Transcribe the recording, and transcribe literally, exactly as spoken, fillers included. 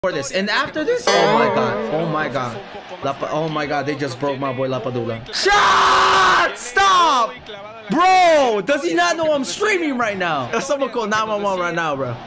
For this. And after this, oh my god. Oh my god. Lapa oh my god, they just broke my boy Lapadula. Shot! Stop! Bro, does he not know I'm streaming right now? Someone call nine one one right now, bro.